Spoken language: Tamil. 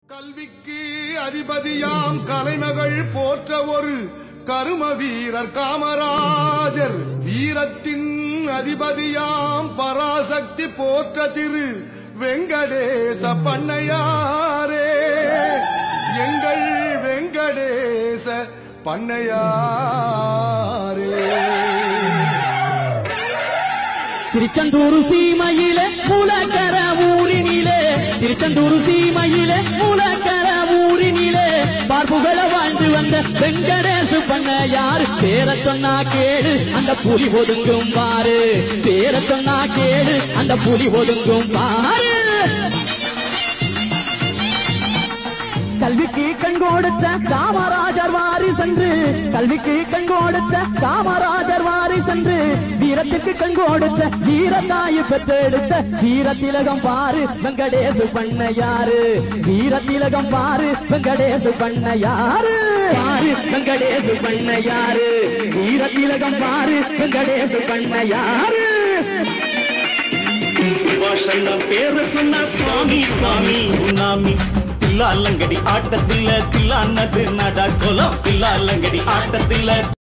கல்விக்கு அதிபதியாம் கலைமகள் போற்ற ஒரு கரும வீரர் காமராஜர், வீரத்தின் அதிபதியாம் பராசக்தி போற்ற திரு வெங்கடேச பண்ணையாரே, எங்கள் வெங்கடேச பண்ணையாரே. திருச்செந்தூர் சீமையிலே மூலக்கர ஊரினிலே, திருச்செந்தூர் சீமையிலே மூலக்கர ஊரினிலே பார்ப்புகள வாழ்ந்து வந்த வெங்கடேச பண்ணையார், பேர சொன்னா கேடு அந்த புலி ஒதுங்கும் பாரு, பேர சொன்னா கேடு அந்த புலி ஒதுங்கும் பாரு. கல்விக்கு கண் கொடுத்த காமராஜர் வாரி சென்று, கல்விக்கு கண் கொடுத்த காமராஜர் வாரி சென்று, வீரத்துக்கு கண் கொடுத்த வீரத்தாய் பெற்றெடுத்த வீரத்திலகம் பாரு வெங்கடேச பண்ணையாரு, வீரத்திலகம் பாரு வெங்கடேச பண்ணையாரு, பாரு வெங்கடேச பண்ணையாரு, வீரத்திலகம் பாரு வெங்கடேச பண்ணையாரு. சுபாஷ் பேரு சொன்ன சுவாமி சுவாமி உண்ணாமி, தில்லாலங்கடி ஆட்டத்தில் தில்லானது நடா கோலம், தில்லாலங்கடி ஆட்டத்தில்